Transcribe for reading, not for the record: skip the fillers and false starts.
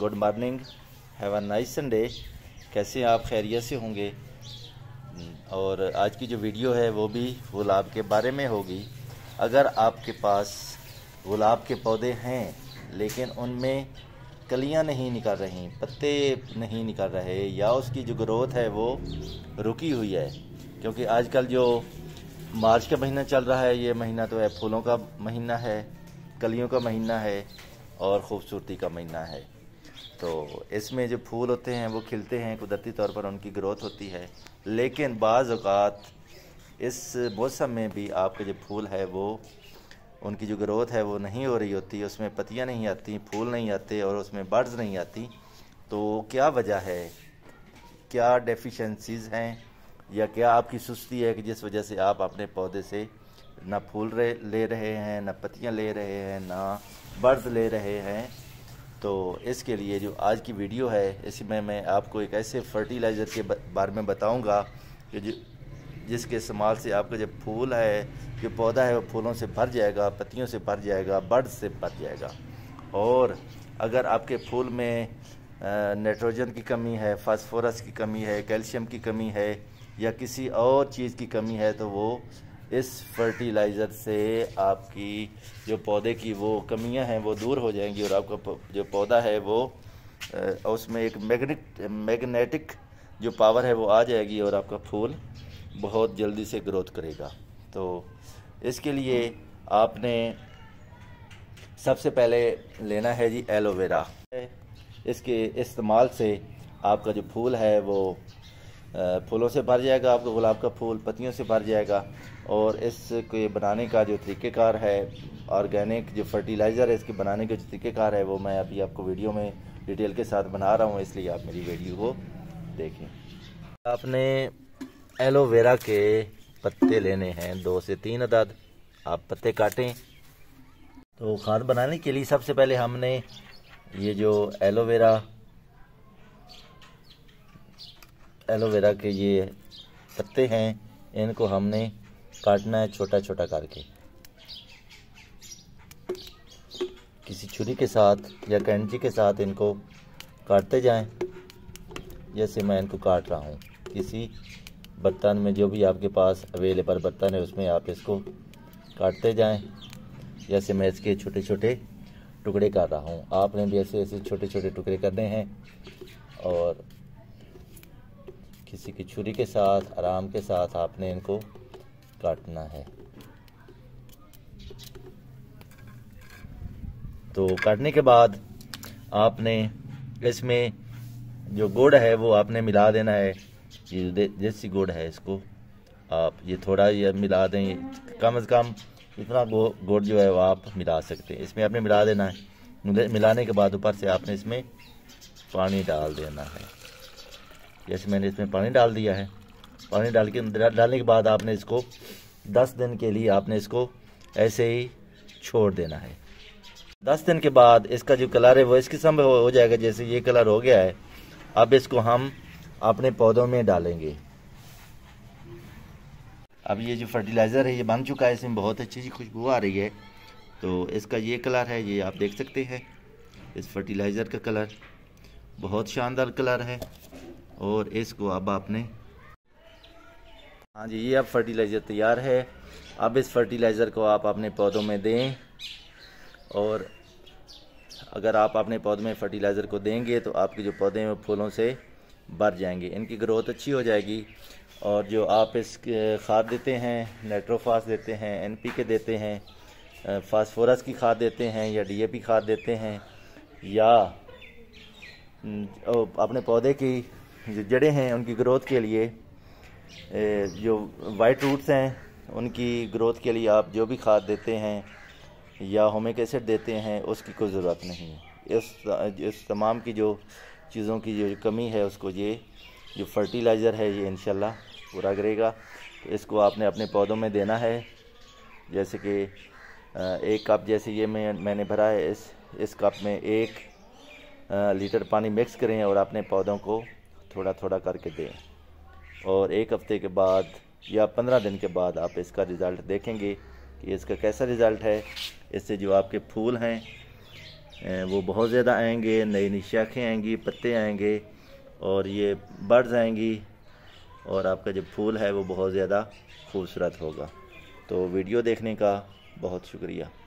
Good morning, have a nice Sunday. कैसे हैं आप? खैरियत से होंगे। और आज की जो वीडियो है वो भी गुलाब के बारे में होगी। अगर आपके पास गुलाब के पौधे हैं लेकिन उनमें कलियां नहीं निकल रही, पत्ते नहीं निकल रहे, या उसकी जो ग्रोथ है वो रुकी हुई है, क्योंकि आजकल जो मार्च का महीना चल रहा है, ये महीना तो है फूलों का महीना है, कलियों का महीना है और ख़ूबसूरती का महीना है। तो इसमें जो फूल होते हैं वो खिलते हैं, कुदरती तौर पर उनकी ग्रोथ होती है। लेकिन बाज़ औक़ात इस मौसम में भी आपके जो फूल है वो उनकी जो ग्रोथ है वो नहीं हो रही होती, उसमें पत्तियां नहीं आती, फूल नहीं आते और उसमें बड्स नहीं आती। तो क्या वजह है? क्या डेफिशिएंसीज़ हैं या क्या आपकी सुस्ती है कि जिस वजह से आप अपने पौधे से ना फूल ले रहे हैं, ना पत्तियां ले रहे हैं, ना बड्स ले रहे हैं? तो इसके लिए जो आज की वीडियो है, इसमें मैं आपको एक ऐसे फर्टिलाइज़र के बारे में बताऊंगा कि जिसके इस्तेमाल से आपका जो फूल है, जो पौधा है, वो फूलों से भर जाएगा, पत्तियों से भर जाएगा, बड्स से भर जाएगा। और अगर आपके फूल में नाइट्रोजन की कमी है, फास्फोरस की कमी है, कैल्शियम की कमी है या किसी और चीज़ की कमी है, तो वो इस फर्टिलाइज़र से आपकी जो पौधे की वो कमियां हैं वो दूर हो जाएंगी और आपका जो पौधा है वो उसमें एक मैग्नेटिक जो पावर है वो आ जाएगी और आपका फूल बहुत जल्दी से ग्रोथ करेगा। तो इसके लिए आपने सबसे पहले लेना है जी एलोवेरा। इसके इस्तेमाल से आपका जो फूल है वो फूलों से भर जाएगा, आपका गुलाब का फूल पत्तियों से भर जाएगा। और इसके बनाने का जो तरीक़ेकार है, ऑर्गेनिक जो फर्टिलाइज़र है इसके बनाने के जो तरीक़ेकार है वो मैं अभी आपको वीडियो में डिटेल के साथ बना रहा हूँ, इसलिए आप मेरी वीडियो को देखें। आपने एलोवेरा के पत्ते लेने हैं 2 से 3 अदद। आप पत्ते काटें। तो खाद बनाने के लिए सबसे पहले हमने ये जो एलोवेरा के ये पत्ते हैं, इनको हमने काटना है छोटा छोटा करके। किसी छुरी के साथ या कैंची के साथ इनको काटते जाएं, जैसे मैं इनको काट रहा हूँ। किसी बर्तन में, जो भी आपके पास अवेलेबल बर्तन है, उसमें आप इसको काटते जाएं, जैसे मैं इसके छोटे छोटे टुकड़े कर रहा हूँ। आपने भी ऐसे ऐसे छोटे छोटे टुकड़े करने हैं और किसी की छुरी के साथ आराम के साथ आपने इनको काटना है। तो काटने के बाद आपने इसमें जो गुड़ है वो आपने मिला देना है। ये देसी गुड़ है, इसको आप ये थोड़ा ये मिला दें, कम से कम इतना गुड़ जो है वो आप मिला सकते हैं। इसमें आपने मिला देना है। मिलाने के बाद ऊपर से आपने इसमें पानी डाल देना है। जैसे मैंने इसमें पानी डाल दिया है। पानी डालने के बाद आपने इसको 10 दिन के लिए आपने इसको ऐसे ही छोड़ देना है। 10 दिन के बाद इसका जो कलर है वो इस किस्म हो जाएगा, जैसे ये कलर हो गया है। अब इसको हम अपने पौधों में डालेंगे। अब ये जो फर्टिलाइज़र है ये बन चुका है, इसमें बहुत अच्छी सी खुशबू आ रही है। तो इसका ये कलर है, ये आप देख सकते हैं। इस फर्टिलाइज़र का कलर बहुत शानदार कलर है। और इसको अब आपने, हाँ जी, ये अब फर्टिलाइज़र तैयार है। अब इस फर्टिलाइज़र को आप अपने पौधों में दें। और अगर आप अपने पौधों में फर्टिलाइज़र को देंगे तो आपके जो पौधे हैं फूलों से भर जाएंगे, इनकी ग्रोथ अच्छी हो जाएगी। और जो आप इस खाद देते हैं, नाइट्रोफास देते हैं, NPK देते हैं, फास्फोरस की खाद देते हैं या DAP खाद देते हैं, या अपने पौधे की जो जड़ें हैं उनकी ग्रोथ के लिए, जो वाइट रूट्स हैं उनकी ग्रोथ के लिए आप जो भी खाद देते हैं या ह्यूमिक एसिड देते हैं, उसकी कोई ज़रूरत नहीं है। इस तमाम की जो चीज़ों की जो कमी है उसको ये जो फर्टिलाइज़र है ये इंशाल्लाह पूरा करेगा। तो इसको आपने अपने पौधों में देना है। जैसे कि 1 कप, जैसे ये मैंने भरा है, इस कप में 1 लीटर पानी मिक्स करें और अपने पौधों को थोड़ा थोड़ा करके दें। और 1 हफ्ते के बाद या 15 दिन के बाद आप इसका रिज़ल्ट देखेंगे कि इसका कैसा रिज़ल्ट है। इससे जो आपके फूल हैं वो बहुत ज़्यादा आएंगे, नई नई शाखें आएंगी, पत्ते आएंगे और ये बर्ड्स आएंगी और आपका जो फूल है वो बहुत ज़्यादा खूबसूरत होगा। तो वीडियो देखने का बहुत शुक्रिया।